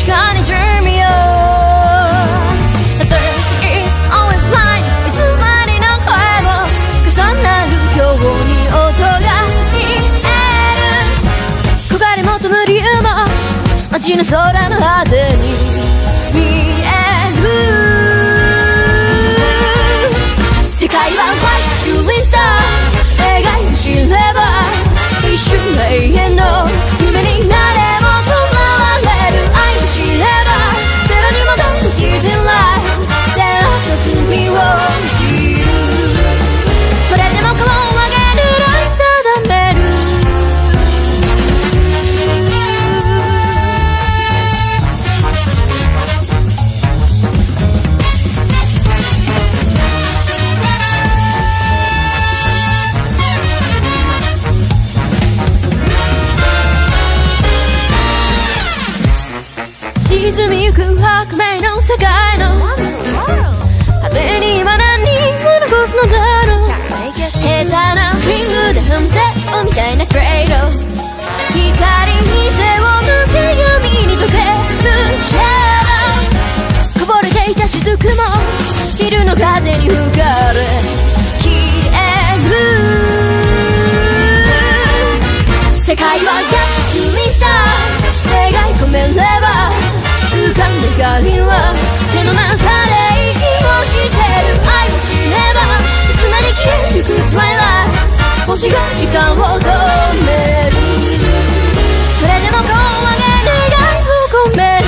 確かに dreamよ The third is always mine いつまでの声も重なるように音が聞える焦がれ求む理由も街の空の果てに見える世界は White Shooting Star 描いて知れば一瞬永遠の夢になれもとらわれる愛を知ればゼロに戻る Tears in Life 善悪の罪を知るそれでも顔を上げるライト定める沈みゆく白明の世界の果てに今何を残すのだろう下手なスイングで踏んでをみたいなクレイド光に背を向け闇に溶けるシャドウこぼれていた雫も昼の風に吹かれ消える世界は逆シューリンスター描い込めれば掴んだ光は手の中で息をしてる愛を知ればいつまで消えゆく Twilight 星が時間を止めるそれでも顔を上げ願いを込める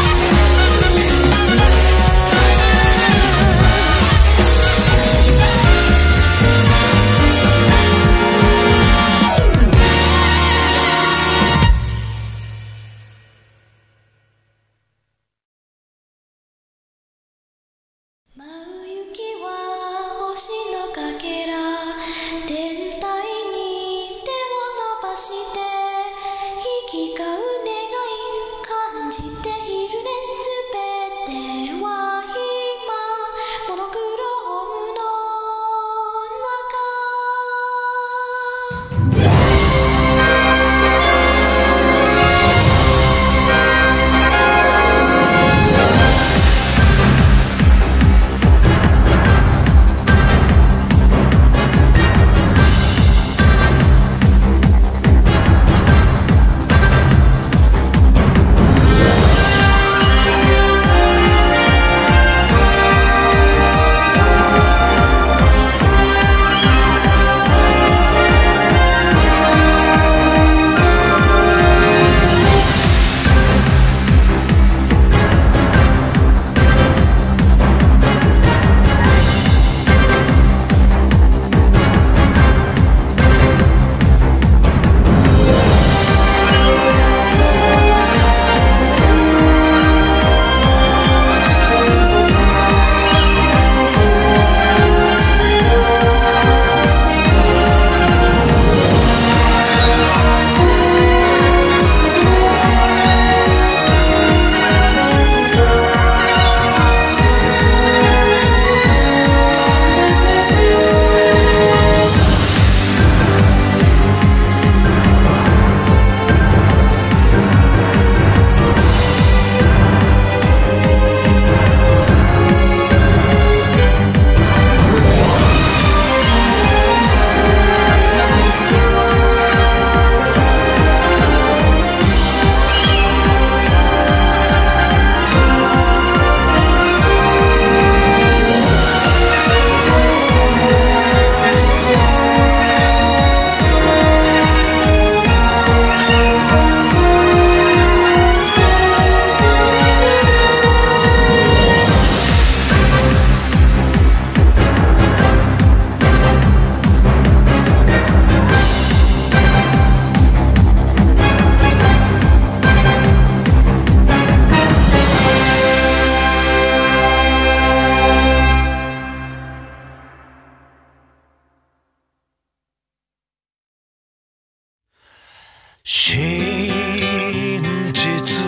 真実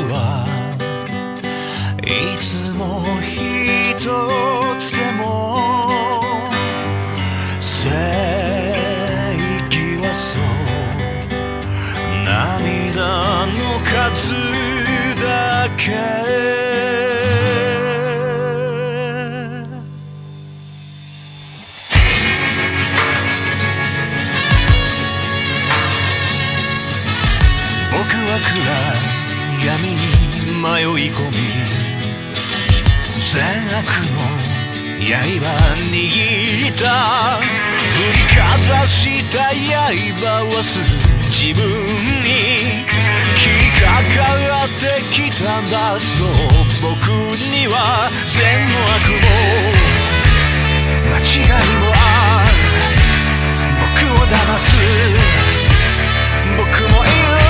はいつも一つでも正義はそう涙の数だけ闇に迷い込み善悪の刃握った振りかざした刃はすぐ自分に切りかかってきたんだ。そう僕には善も悪も間違いもある。僕を騙す僕もいる。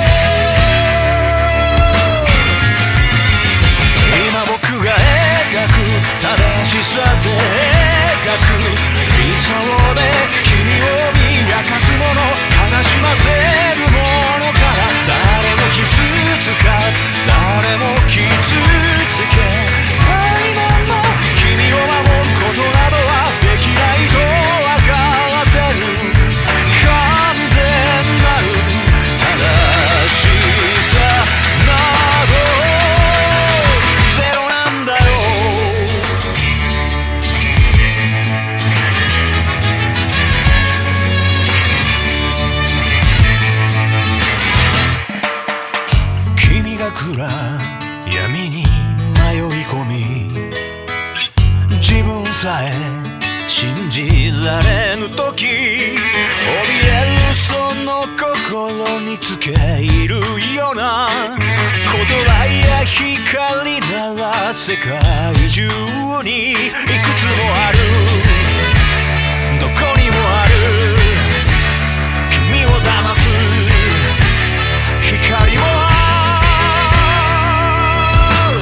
今僕が描く正しさで描く理想で君を磨かすもの悲しませるものから誰も傷つかず誰も傷つけないまま君を守ることなどはできないと分かってる。完全なる正しさなどゼロなんだよ。君が暗闇に迷い込み自分さえ信じられぬ時怯えるその心につけ入るような言葉や光なら世界中にいくつもある。どこにもある君を騙す光もある。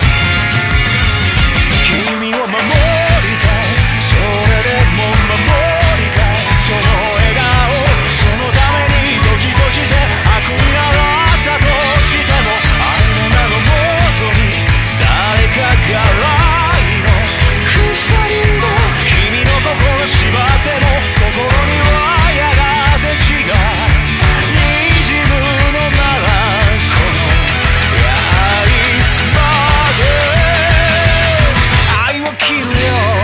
君を守りたいそれでも守りたいその笑顔そのためにドキドキして悪になったとしても愛の名のもとに誰かが愛の鎖を君の心縛っても心にはやがて血が滲むのならこの愛まで愛を切るよ。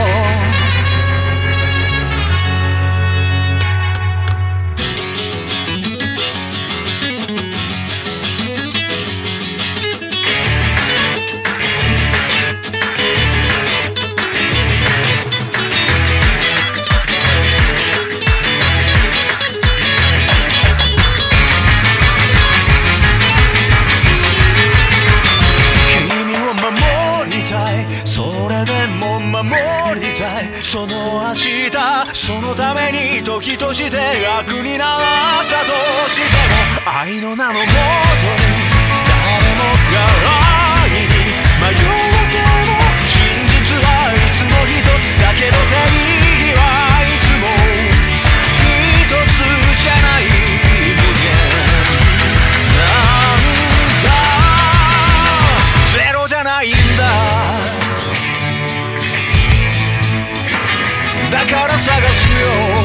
君を守りたいそれでも守りたいその明日そのために時として悪になったとしても愛の名のもとに誰もが愛に迷っても真実はいつも一つだけど正義はいつも一つじゃない無限なんだゼロじゃないんだ。だから探すよ